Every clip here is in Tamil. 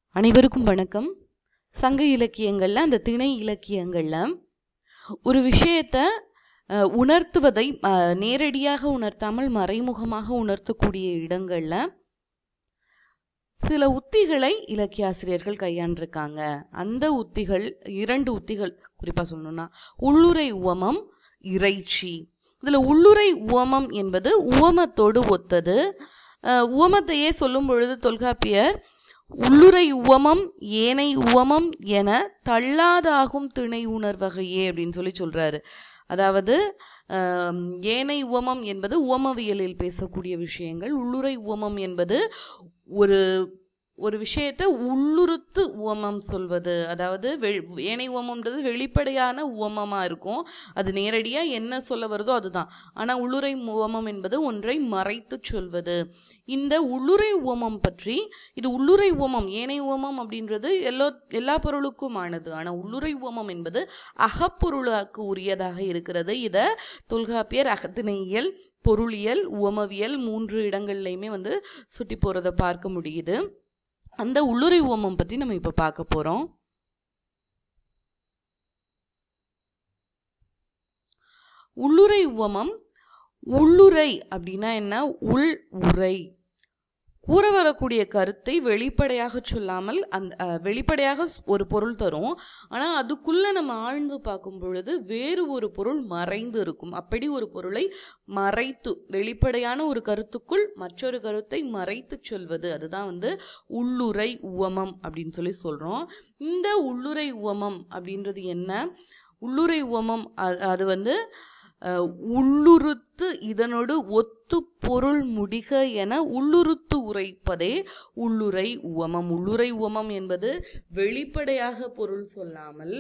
அனைவருக்கும் வணக்கம். சங்க இலக்கியங்கள்ல அந்த திணை இலக்கியங்கள்ல ஒரு விஷயத்தை உணர்த்துவதை நேரடியாக உணர்த்தாமல் மறைமுகமாக உணர்த்தக்கூடிய இடங்கள்ல சில உத்திகளை இலக்கியாசிரியர்கள் கையாண்டிருக்காங்க. அந்த உத்திகள் 2 உத்திகள் குறிப்பா சொல்லணும்னா உள்ளுரை உவமம், இறைச்சி. இதுல உள்ளுரை உவமம் என்பது உவமத்தோடு ஒத்தது. உவமத்தையே சொல்லும் பொழுது தொல்காப்பியர் உள்ளுரை உவமம் ஏனை உவமம் என தள்ளாதாகும் திணை உணர்வகையே அப்படின்னு சொல்றாரு. அதாவது ஏனை உவமம் என்பது உவமவியலில் பேசக்கூடிய விஷயங்கள். உள்ளுரை உவமம் என்பது ஒரு விஷயத்தை உள்ளுறுத்து உவமம் சொல்வது. அதாவது ஏனை உவமம்ன்றது வெளிப்படையான உவமமா இருக்கும், அது நேரடியா என்ன சொல்ல வருதோ அதுதான். ஆனா உள்ளுரை உவமம் என்பது ஒன்றை மறைத்து சொல்வது. இந்த உள்ளுரை உவமம் பற்றி, இது உள்ளுரை உவமம் ஏனை உவமம் அப்படின்றது எல்லா பொருளுக்குமானது. ஆனா உள்ளுரை உவமம் என்பது அகப்பொருளுக்கு உரியதாக இருக்கிறது. இத தொல்காப்பியர் அகத்திணையியல், பொருளியல், உவமவியல் 3 இடங்கள்லையுமே சுட்டி போறதை பார்க்க முடியுது. அந்த உள்ளுரை உவமம் பற்றி நம்ம இப்ப பார்க்க போறோம். உள்ளுரை உவமம், உள்ளுரை அப்படின்னா என்ன? உள் உரை, கூற வரக்கூடிய கருத்தை வெளிப்படையாக சொல்லாமல் வெளிப்படையாக ஒரு பொருள் தரும். ஆனா அதுக்குள்ள நம்ம ஆழ்ந்து பார்க்கும் பொழுது வேறு ஒரு பொருள் மறைந்து இருக்கும். அப்படி ஒரு பொருளை மறைத்து, வெளிப்படையான ஒரு கருத்துக்குள் மற்றொரு கருத்தை மறைத்து சொல்வது, அதுதான் உள்ளுரை உவமம் அப்படின்னு சொல்றோம். இந்த உள்ளுரை உவமம் அப்படின்றது என்ன? உள்ளுரை உவமம் அது உள்ளுறுத்து இதனோடு ஒத்து பொருள் முடிக என உள்ளுறுத்து உரைப்பதே உள்ளுரை உவமம். உள்ளுரை உவமம் என்பது வெளிப்படையாக பொருள் சொல்லாமல்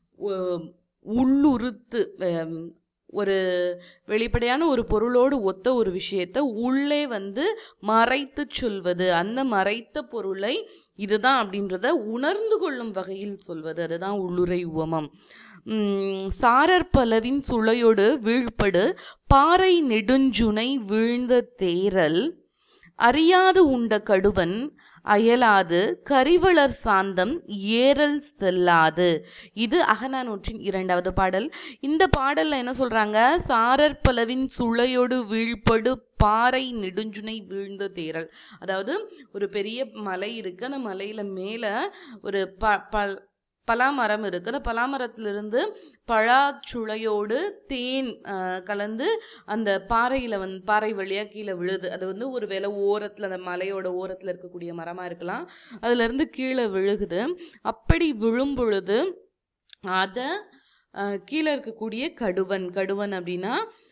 உள்ளுறுத்து, ஒரு வெளிப்படையான ஒரு பொருளோடு ஒத்த ஒரு விஷயத்தை உள்ளே மறைத்து சொல்வது. அந்த மறைத்த பொருளை இதுதான் அப்படின்றத உணர்ந்து கொள்ளும் வகையில் சொல்வது, அதுதான் உள்ளுரை உவமம். சாரற்பலவின் சுளையோடு வீழ்படு பாறை நெடுஞ்சுனை வீழ்ந்த தேரல் அறியாது உண்ட கடுவன் அயலாது கரிவளர் சாந்தம் ஏறல் செல்லாது. இது அகநானூற்றின் 2வது பாடல். இந்த பாடல்ல என்ன சொல்றாங்க? சாரற்பலவின் சுளையோடு வீழ்படு பாறை நெடுஞ்சுனை வீழ்ந்த தேரல். அதாவது ஒரு பெரிய மலை இருக்கு, அந்த மலையில மேல ஒரு பலாமரம் இருக்கு. அந்த பலாமரத்திலிருந்து பழாச்சுளையோடு தேன் கலந்து அந்த பாறையில பாறை வழியா கீழே விழுது. அது ஒரு வேளை ஓரத்துல, அந்த மலையோட ஓரத்துல இருக்கக்கூடிய மரமா இருக்கலாம், அதுல இருந்து கீழே விழுகுது. அப்படி விழும் பொழுது அத கீழே இருக்கக்கூடிய கடுவன் அப்படின்னா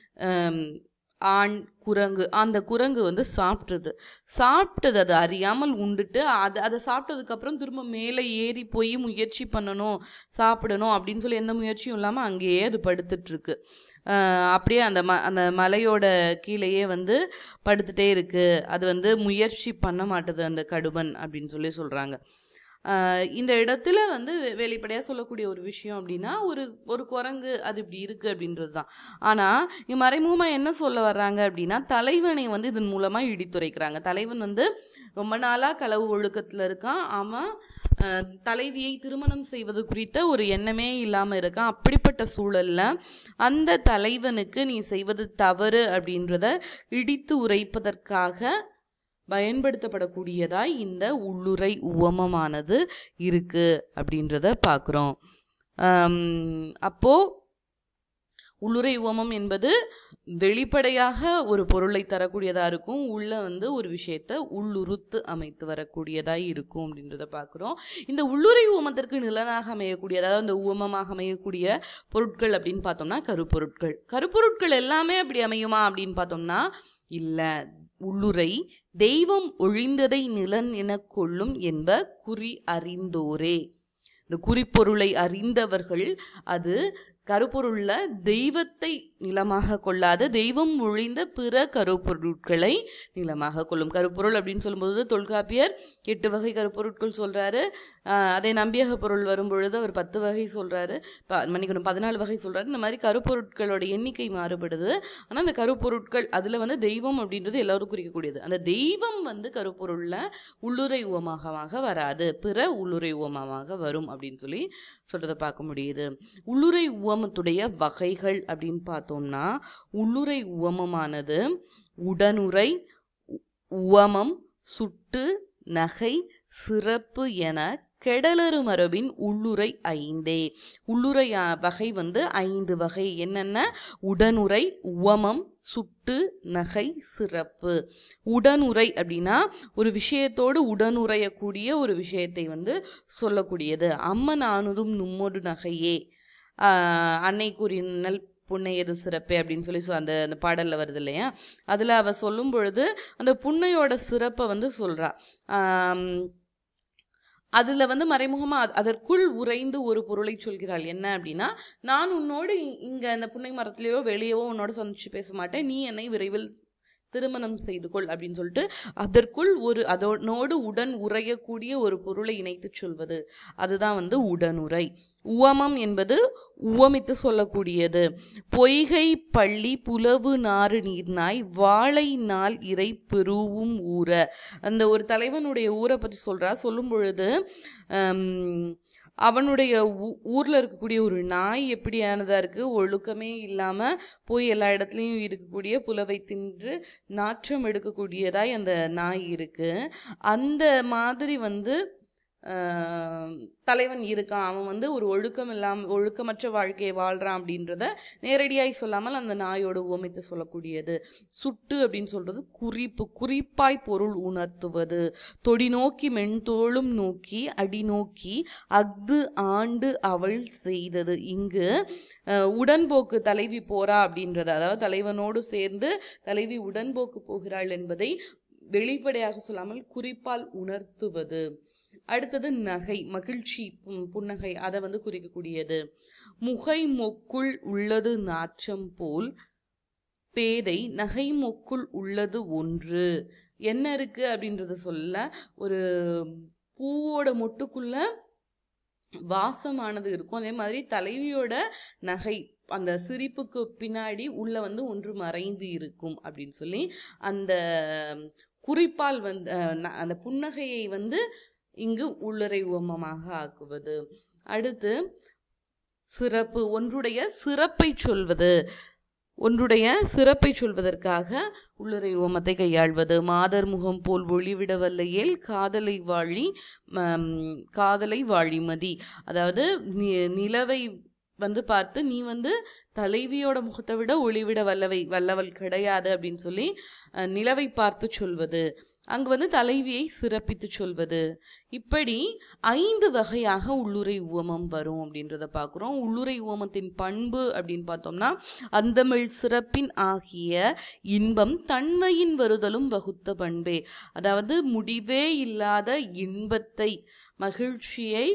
ஆண் குரங்கு, அந்த குரங்கு சாப்பிட்டது அது அறியாமல் உண்டுட்டு அதை சாப்பிட்டதுக்கு அப்புறம் திரும்ப மேலே ஏறி போய் முயற்சி பண்ணணும், சாப்பிடணும் அப்படின்னு எந்த முயற்சியும் இல்லாமல் அங்கேயே அது படுத்துட்டு இருக்கு. அப்படியே அந்த மலையோட கீழேயே படுத்துட்டே இருக்கு. அது முயற்சி பண்ண மாட்டுது அந்த கடுவன் அப்படின்னு சொல்றாங்க. இந்த இடத்துல வெளிப்படையா சொல்லக்கூடிய ஒரு விஷயம் அப்படின்னா ஒரு குரங்கு அது இப்படி இருக்கு அப்படின்றது தான். ஆனா மறைமுகமா என்ன சொல்ல வர்றாங்க அப்படின்னா, தலைவனை இதன் மூலமா இடித்துரைக்கிறாங்க. தலைவன் ரொம்ப நாளா களவு ஒழுக்கத்துல இருக்கான். அவன் தலைவியை திருமணம் செய்வது குறித்த ஒரு எண்ணமே இல்லாம இருக்கான். அப்படிப்பட்ட சூழல்ல அந்த தலைவனுக்கு நீ செய்வது தவறு அப்படின்றத இடித்து உரைப்பதற்காக பயன்படுத்தப்படக்கூடியதாய் இந்த உள்ளுரை உவமமானது இருக்கு அப்படின்றத பார்க்குறோம். அப்போ உள்ளுரை உவமம் என்பது வெளிப்படையாக ஒரு பொருளை தரக்கூடியதா இருக்கும், உள்ள ஒரு விஷயத்தை உள்ளுறுத்து அமைத்து வரக்கூடியதாய் இருக்கும் அப்படின்றத பார்க்குறோம். இந்த உள்ளுரை உவமத்திற்கு நிலனாக அமையக்கூடிய, அதாவது அந்த உவமமாக அமையக்கூடிய பொருட்கள் அப்படின்னு பார்த்தோம்னா கருப்பொருட்கள் எல்லாமே அப்படி அமையுமா அப்படின்னு பார்த்தோம்னா இல்லை. உள்ளுரை தெய்வம் ஒழிந்ததை நிலன் என கொள்ளும் என்ப குறி அறிந்தோரே. இந்த குறிப்பொருளை அறிந்தவர்கள் அது கருப்பொருள்ல தெய்வத்தை நிலமாக கொள்ளாத தெய்வம் ஒழிந்த பிற கருப்பொருட்களை நிலமாக கொள்ளும். கருப்பொருள் அப்படின்னு சொல்லும்போது தொல்காப்பியர் 8 வகை கருப்பொருட்கள் சொல்றாரு. அதே நம்பியக பொருள் வரும்பொழுது அவர் 10 வகை சொல்றாரு, 14 வகை சொல்றாரு. இந்த மாதிரி கருப்பொருட்களோட எண்ணிக்கை மாறுபடுது. ஆனால் அந்த கருப்பொருட்கள் அதுல வந்து தெய்வம் அப்படின்றது எல்லாரும் குறிக்கக்கூடியது. அந்த தெய்வம் வந்து கருப்பொருள்ல உள்ளுரை உவமாக வராது, பிற உள்ளுரை உவமாக வரும் அப்படின்னு சொல்லி சொல்றதை பார்க்க முடியுது. உள்ளுரை உவமத்துடைய வகைகள் அப்படின்னு பார்த்தோம்னா, உள்ளுரை உவமமானது உடனுரை, உவமம், சுட்டு, நகை, சிறப்பு என கெடலறு மரபின் உள்ளுரை 5. உள்ளுரை வகை வந்து 5 வகை. என்னென்ன? உடனுரை, உவமம், சுட்டு, நகை, சிறப்பு. உடனுரை அப்படின்னா ஒரு விஷயத்தோடு உடனுரையக்கூடிய ஒரு விஷயத்தை வந்து சொல்லக்கூடியது. அம்மன் ஆணுதும் நும்மொடு நகையே, அன்னை கூறினல் புன்னையது சிறப்பே அப்படின்னு சொல்லி அந்த பாடல்ல வருது இல்லையா? அதுல அவ சொல்லும் பொழுது அந்த புன்னையோட சிறப்பை வந்து சொல்றா. அதுல வந்து மறைமுகமா அதற்குள் உறைந்து ஒரு பொருளை சொல்கிறாள். என்ன அப்படின்னா, நான் உன்னோடு இங்க அந்த புன்னை மரத்திலேயோ வெளியவோ உன்னோட சந்திச்சு பேச மாட்டேன், நீ என்னை விரைவில் திருமணம் செய்து கொள் அப்படின்னு சொல்லிட்டு அதற்குள் ஒரு அதனோடு உடன் உரையக்கூடிய ஒரு பொருளை இணைத்து சொல்வது, அதுதான் வந்து உடனுரை. உவமம் என்பது உவமித்து சொல்லக்கூடியது. பொய்கை பள்ளி புலவு நாறு நீர்நாய் வாழை நாள் இறை பெருவும் ஊர. அந்த ஒரு தலைவனுடைய ஊரை பற்றி சொல்லும் பொழுது அவனுடைய ஊர்ல இருக்கக்கூடிய ஒரு நாய் எப்படியானதா இருக்கு, ஒழுக்கமே இல்லாம போய் எல்லா இடத்துலையும் இருக்கக்கூடிய புலவை தின்று நாற்றம் எடுக்கக்கூடியதாய் அந்த நாய் இருக்கு. அந்த மாதிரி வந்து தலைவன் இருக்கான். அவன் வந்து ஒரு ஒழுக்கமற்ற வாழ்க்கையை வாழ்றான் அப்படின்றத நேரடியாய் சொல்லாமல் அந்த நாயோட உவமித்து சொல்லக்கூடியது. சுட்டு அப்படின்னு சொல்றது குறிப்பாய் பொருள் உணர்த்துவது. தொடி நோக்கி மென்தோளும் நோக்கி அடி நோக்கி அஃது ஆண்டு அவள் செய்தது. இங்கு உடன்போக்கு தலைவி போறா அப்படின்றது, அதாவது தலைவனோடு சேர்ந்து தலைவி உடன்போக்கு போகிறாள் என்பதை வெளிப்படையாக சொல்லாமல் குறிப்பால் உணர்த்துவது. அடுத்தது நகை, மகிழ்ச்சி, புன்னகை, அதை வந்து குறிக்கக்கூடியது. முகை மொக்குள் உள்ளது நாற்றம் போல் பேதை நகை மொக்குள் உள்ளது ஒன்று. என்ன இருக்கு அப்படின்றத சொல்ல, ஒரு பூவோட மொட்டுக்குள்ள வாசமானது இருக்கும். அதே மாதிரி தலைவியோட நகை அந்த சிரிப்புக்கு பின்னாடி உள்ள வந்து ஒன்று மறைந்து இருக்கும் அப்படின்னு சொல்லி அந்த குறிப்பால் வந்து அந்த புன்னகையை வந்து இங்கு உள்ளுரை உவமமாக ஆக்குவது. அடுத்து சிறப்பு, ஒன்றுடைய சிறப்பை சொல்வது. ஒன்றுடைய சிறப்பை சொல்வதற்காக உள்ளுரை உவமத்தை கையாள்வது. மாதர் முகம் போல் ஒளிவிட வல்லையேல் காதலை வாழிமதி. அதாவது நிலவை வந்து பார்த்து நீ வந்து தலைவியோட முகத்தை விட ஒளிவிட வல்லவள் கிடையாது அப்படின்னு சொல்லி நிலவை பார்த்து சொல்வது. அங்கு வந்து தலைவியை சிறப்பித்து சொல்வது. இப்படி 5 வகையாக உள்ளுரை உவமம் வரும் அப்படின்றத பார்க்குறோம். உள்ளுரை உவமத்தின் பண்பு அப்படின்னு பார்த்தோம்னா, அந்தமிழ் சிறப்பின் ஆகிய இன்பம் தன்மையின் வருதலும் வகுத்த பண்பே. அதாவது முடிவே இல்லாத இன்பத்தை, மகிழ்ச்சியை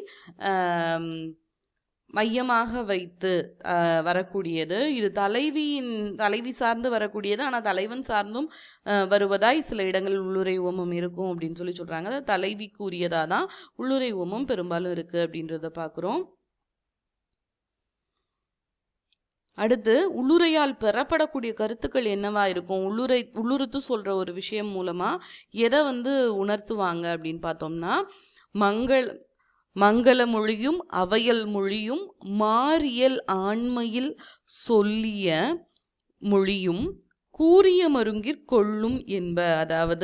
மையமாக வைத்து வரக்கூடியது. இது தலைவி சார்ந்து வரக்கூடியது. ஆனால் தலைவன் சார்ந்தும் வருவதாய் சில இடங்களில் உள்ளுரை உவமம் இருக்கும் அப்படின்னு சொல்லி சொல்றாங்க. அதாவது தலைவிக்கு உரியதா தான் உள்ளுரை உவமம் பெரும்பாலும் இருக்கு அப்படின்றத பார்க்குறோம். அடுத்து உள்ளுரையால் பெறப்படக்கூடிய கருத்துக்கள் என்னவா இருக்கும்? உள்ளுறுத்து சொல்ற ஒரு விஷயம் மூலமா எதை வந்து உணர்த்துவாங்க அப்படின்னு பார்த்தோம்னா, மங்கள மொழியும் அவையல் மொழியும் மாறியல் ஆண்மையில் சொல்லிய மொழியும் கூறிய மருங்கிற் கொள்ளும் என்ப. அதாவது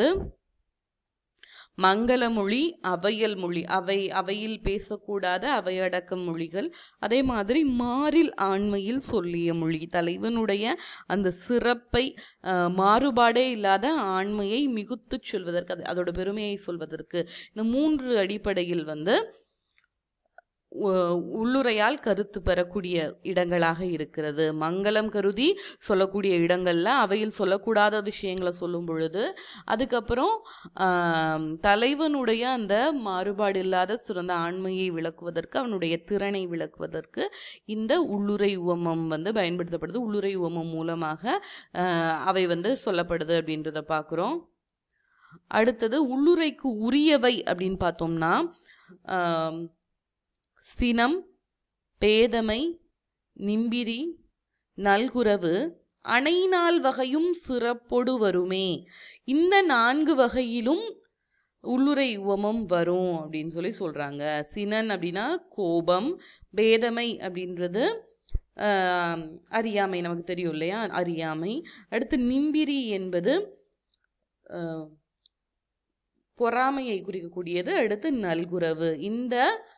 மங்கள மொழி, அவையல் மொழி, அவையில் பேசக்கூடாத அவையடக்க மொழிகள். அதே மாதிரி மாறில் ஆண்மையில் சொல்லிய மொழி, தலைவனுடைய அந்த சிறப்பை மாறுபாடே இல்லாத ஆண்மையை மிகுத்து சொல்வதற்கு, அதோட பெருமையை சொல்வதற்கு. இந்த 3 அடிப்படையில் வந்து உள்ளுரையால் கருத்து பெறக்கூடிய இடங்களாக இருக்கிறது. மங்களம் கருதி சொல்லக்கூடிய இடங்கள்ல அவையில் சொல்லக்கூடாத விஷயங்களை சொல்லும் பொழுது, அதுக்கப்புறம் தலைவனுடைய அந்த மாறுபாடு இல்லாத சிறந்த ஆண்மையை விளக்குவதற்கு, அவனுடைய திறனை விளக்குவதற்கு இந்த உள்ளுரை உவமம் பயன்படுத்தப்படுது. உள்ளுரை உவமம் மூலமாக அவை சொல்லப்படுது அப்படின்றத பார்க்குறோம். அடுத்தது உள்ளுரைக்கு உரியவை அப்படின்னு பார்த்தோம்னா சினம், பேதமை, நிம்பிரி, நல்குரவு, அணைநாள் வகையும் சிறப்பொடு வருமே. இந்த 4 வகையிலும் உள்ளுரை உவமம் வரும் அப்படின்னு சொல்றாங்க. சினன் அப்படின்னா கோபம், பேதமை அப்படின்றது அறியாமை, நமக்கு தெரியும் இல்லையா, அறியாமை. அடுத்து நிம்பிரி என்பது பொறாமையை குறிக்கக்கூடியது. அடுத்து நல்குரவு. இந்த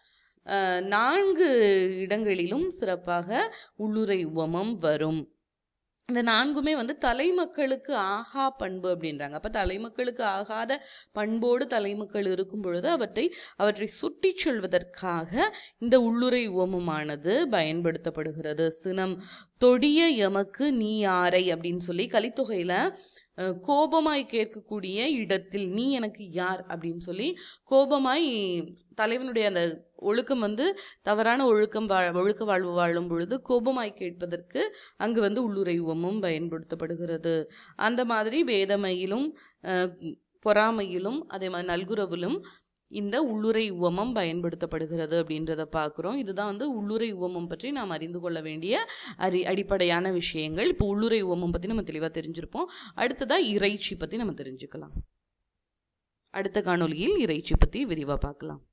4 இடங்களிலும் சிறப்பாக உள்ளுரை உவமம் வரும். இந்த 4மே தலைமக்களுக்கு ஆகா பண்பு அப்படின்றாங்க. அப்ப தலைமக்களுக்கு ஆகாத பண்போடு தலைமக்கள் இருக்கும் பொழுது அவற்றை சுட்டி சொல்வதற்காக இந்த உள்ளுரை உவமமானது பயன்படுத்தப்படுகிறது. சினம், தொடிய எமக்கு நீ யாரை அப்படின்னு சொல்லி கலித்தொகையில கோபமாய் கேட்கக்கூடிய இடத்தில் நீ எனக்கு யார் அப்படின்னு சொல்லி கோபமாய் தலைவனுடைய அந்த ஒழுக்கம் தவறான ஒழுக்க வாழ்வு வாழும் பொழுது கோபமாய் கேட்பதற்கு அங்கு உள்ளுரை உவமம் பயன்படுத்தப்படுகிறது. அந்த மாதிரி வேதமையிலும் பொறாமையிலும் அதே மாதிரி நல்குரவிலும் இந்த உள்ளுரை உவமம் பயன்படுத்தப்படுகிறது அப்படின்றத பார்க்குறோம். இதுதான் உள்ளுரை உவமம் பற்றி நாம் அறிந்து கொள்ள வேண்டிய அடிப்படையான விஷயங்கள். இப்போ உள்ளுரை உவமம் பற்றி நம்ம தெளிவாக தெரிஞ்சிருப்போம். அடுத்ததாக இறைச்சி பற்றி நம்ம தெரிஞ்சுக்கலாம். அடுத்த காணொலியில் இறைச்சி பற்றி விரிவாக பார்க்கலாம்.